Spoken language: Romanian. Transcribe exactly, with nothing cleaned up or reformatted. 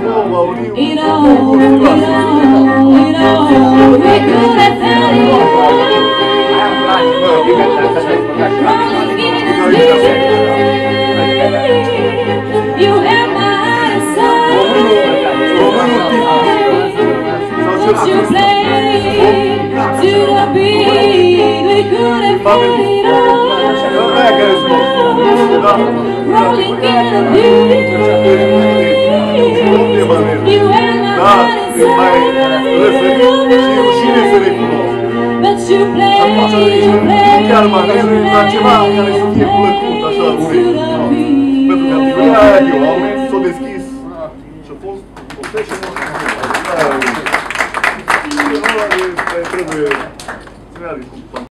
You know, you know, you know, we could have found it rolling in the deep. You have my side. But you played to the beat. We could have found it rolling in the deep. You have my side. But you played, you played, chiar mă gândesc la ceva care să fie plăcut, așa, pentru că activitatea aia de oameni s-a deschis și a fost o session. Trebuie să ne